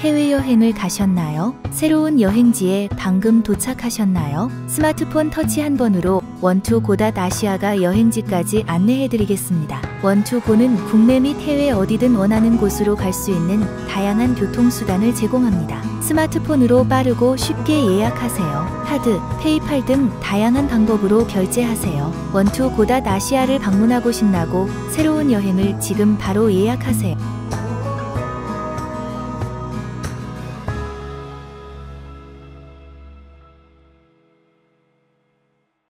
해외여행을 가셨나요? 새로운 여행지에 방금 도착하셨나요? 스마트폰 터치 한 번으로 원투고닷 아시아가 여행지까지 안내해드리겠습니다. 원투고는 국내 및 해외 어디든 원하는 곳으로 갈 수 있는 다양한 교통수단을 제공합니다. 스마트폰으로 빠르고 쉽게 예약하세요. 카드, 페이팔 등 다양한 방법으로 결제하세요. 원투고닷 아시아를 방문하고 싶나고 새로운 여행을 지금 바로 예약하세요.